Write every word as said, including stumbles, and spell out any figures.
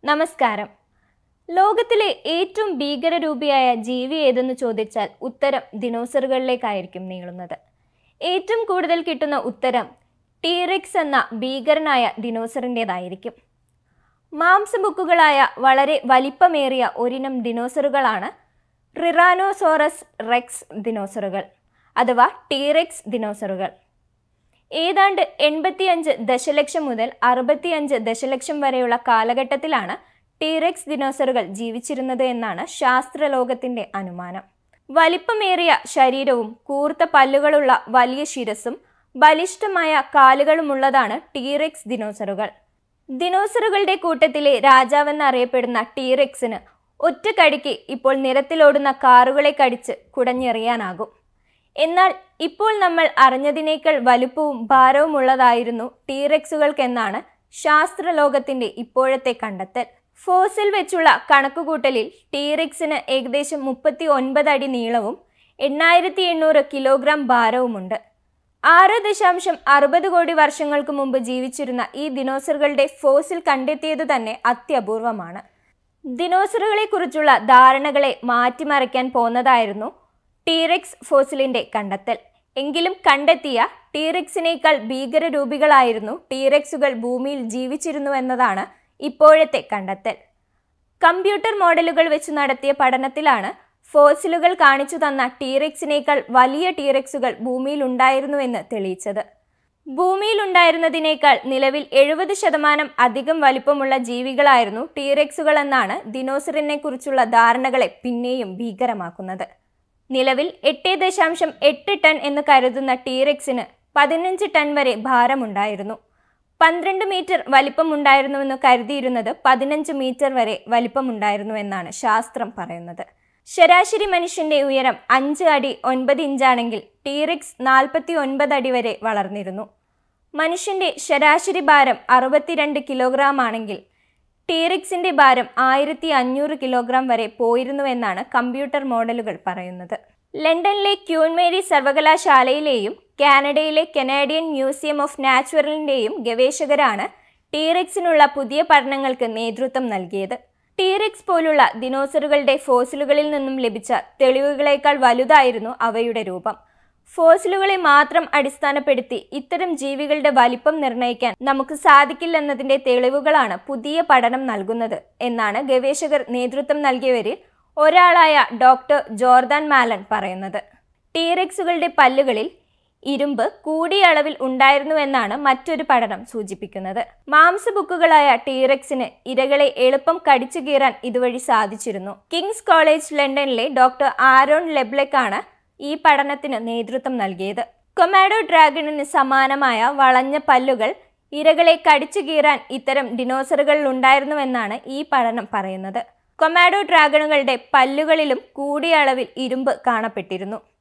നമസ്കാരം. ലോകത്തിലെ ഏറ്റവും ഭീകരരൂപിയായ ജീവി ഏതെന്ന് ചോദിച്ചാൽ ഉത്തരം ദിനോസറുകളിലേക്കായിരിക്കും നീളുന്നത്. ഏറ്റവും കൂടുതൽ കിട്ടുന്ന ഉത്തരം ടീറെക്സ് എന്ന ഭീകരനായ ദിനോസറിൻ്റെതായിരിക്കും. മാംസബുക്കുകളായ വളരെ വലിപ്പമേറിയ ഒരിനം ദിനോസറുകളാണ് ടിറാനോസോറസ് റെക്സ് ദിനോസറുകൾ അഥവാ ടീറെക്സ് ദിനോസറുകൾ. ഏതാണ്ട് എൺപത്തിയഞ്ച് ദശലക്ഷം മുതൽ അറുപത്തിയഞ്ച് ദശലക്ഷം വരെയുള്ള കാലഘട്ടത്തിലാണ് ടീറെക്സ് ദിനോസറുകൾ ജീവിച്ചിരുന്നത് എന്നാണ് ശാസ്ത്രലോകത്തിന്റെ അനുമാനം. വലിപ്പമേറിയ ശരീരവും കൂർത്ത പല്ലുകളുള്ള വലിയ ശിരസും ബലിഷ്ഠമായ കാലുകളുമുള്ളതാണ് ടീറെക്സ് ദിനോസറുകൾ. ദിനോസറുകളുടെ കൂട്ടത്തിലെ രാജാവെന്നറിയപ്പെടുന്ന ടീറെക്സിന് ഒറ്റക്കടിക്ക് ഇപ്പോൾ നിരത്തിലോടുന്ന കാറുകളെ കടിച്ച് കുടഞ്ഞെറിയാനാകും. എന്നാൽ ഇപ്പോൾ നമ്മൾ അറിഞ്ഞതിനേക്കാൾ വലുപ്പവും ഭാരവുമുള്ളതായിരുന്നു ടീറെക്സുകൾക്കെന്നാണ് ശാസ്ത്രലോകത്തിന്റെ ഇപ്പോഴത്തെ കണ്ടെത്തൽ. ഫോസിൽ വെച്ചുള്ള കണക്കുകൂട്ടലിൽ ടീറെക്സിന് ഏകദേശം മുപ്പത്തി ഒൻപത് അടി നീളവും എണ്ണായിരത്തി എണ്ണൂറ് കിലോഗ്രാം ഭാരവുമുണ്ട്. ആറ് ദശാംശം അറുപത് കോടി വർഷങ്ങൾക്ക് മുമ്പ് ജീവിച്ചിരുന്ന ഈ ദിനോസറുകളുടെ ഫോസിൽ കണ്ടെത്തിയത് തന്നെ അത്യപൂർവമാണ്. ദിനോസറുകളെ കുറിച്ചുള്ള ധാരണകളെ മാറ്റിമറിക്കാൻ പോന്നതായിരുന്നു ടീറെക്സ് ഫോസിലിന്റെ കണ്ടെത്തൽ. എങ്കിലും കണ്ടെത്തിയ ടീറെക്സിനേക്കാൾ ഭീകരരൂപികളായിരുന്നു ടീറെക്സുകൾ ഭൂമിയിൽ ജീവിച്ചിരുന്നുവെന്നതാണ് ഇപ്പോഴത്തെ കണ്ടെത്തൽ. കമ്പ്യൂട്ടർ മോഡലുകൾ വെച്ച് നടത്തിയ പഠനത്തിലാണ് ഫോസിലുകൾ കാണിച്ചു തന്ന ടീറെക്സിനേക്കാൾ വലിയ ടീറെക്സുകൾ ഭൂമിയിൽ ഉണ്ടായിരുന്നുവെന്ന് തെളിയിച്ചത്. ഭൂമിയിൽ ഉണ്ടായിരുന്നതിനേക്കാൾ നിലവിൽ എഴുപത് ശതമാനം അധികം വലിപ്പമുള്ള ജീവികളായിരുന്നു ടീറെക്സുകൾ എന്നാണ് ദിനോസറിനെ കുറിച്ചുള്ള ധാരണകളെ പിന്നെയും ഭീകരമാക്കുന്നത്. നിലവിൽ എട്ട് ദശാംശം എട്ട് ടൺ എന്ന് കരുതുന്ന ടീറെക്സിന് പതിനഞ്ച് ടൺ വരെ ഭാരമുണ്ടായിരുന്നു. പന്ത്രണ്ട് മീറ്റർ വലിപ്പമുണ്ടായിരുന്നുവെന്ന് കരുതിയിരുന്നത് പതിനഞ്ച് മീറ്റർ വരെ വലിപ്പമുണ്ടായിരുന്നുവെന്നാണ് ശാസ്ത്രം പറയുന്നത്. ശരാശരി മനുഷ്യന്റെ ഉയരം അഞ്ച് അടി ഒൻപത് ഇഞ്ചാണെങ്കിൽ ടീറെക്സ് നാൽപ്പത്തി ഒൻപത് അടി വരെ വളർന്നിരുന്നു. മനുഷ്യന്റെ ശരാശരി ഭാരം അറുപത്തിരണ്ട് കിലോഗ്രാം ആണെങ്കിൽ ടീറെക്സിന്റെ ഭാരം ആയിരത്തി അഞ്ഞൂറ് കിലോഗ്രാം വരെ പോയിരുന്നുവെന്നാണ് കമ്പ്യൂട്ടർ മോഡലുകൾ പറയുന്നത്. ലണ്ടനിലെ ക്യൂൻ മേരി സർവകലാശാലയിലെയും കാനഡയിലെ കനേഡിയൻ മ്യൂസിയം ഓഫ് നാച്ചുറലിന്റെയും ഗവേഷകരാണ് ടീറെക്സിനുള്ള പുതിയ പഠനങ്ങൾക്ക് നേതൃത്വം നൽകിയത്. ടീറെക്സ് പോലുള്ള ദിനോസറുകളുടെ ഫോസിലുകളിൽ നിന്നും ലഭിച്ച തെളിവുകളേക്കാൾ വലുതായിരുന്നു അവയുടെ രൂപം. ഫോസിലുകളെ മാത്രം അടിസ്ഥാനപ്പെടുത്തി ഇത്തരം ജീവികളുടെ വലിപ്പം നിർണ്ണയിക്കാൻ നമുക്ക് സാധിക്കില്ലെന്നതിന്റെ തെളിവുകളാണ് പുതിയ പഠനം നൽകുന്നത് എന്നാണ് ഗവേഷകർ നേതൃത്വം നൽകിയവരിൽ ഒരാളായ ഡോക്ടർ ജോർദാൻ മാലൺ പറയുന്നത്. ടീറെക്സുകളുടെ പല്ലുകളിൽ ഇരുമ്പ് കൂടിയ അളവിൽ ഉണ്ടായിരുന്നുവെന്നാണ് മറ്റൊരു പഠനം സൂചിപ്പിക്കുന്നത്. മാംസബുക്കുകളായ ടീറെക്സിന് ഇരകളെ എളുപ്പം കടിച്ചു കീറാൻ ഇതുവഴി സാധിച്ചിരുന്നു. കിങ്സ് കോളേജ് ലണ്ടനിലെ ഡോക്ടർ ആരോൺ ലെബ്ലെക് ആണ് ഈ പഠനത്തിന് നേതൃത്വം നൽകിയത്. കൊമാഡോ ഡ്രാഗണിന് സമാനമായ വളഞ്ഞ പല്ലുകൾ ഇരകളെ കടിച്ചു കീറാൻ ഇത്തരം ഡിനോസറുകളിൽ ഉണ്ടായിരുന്നുവെന്നാണ് ഈ പഠനം പറയുന്നത്. കൊമാഡോ ഡ്രാഗണുകളുടെ പല്ലുകളിലും കൂടിയ അളവിൽ ഇരുമ്പ് കാണപ്പെട്ടിരുന്നു.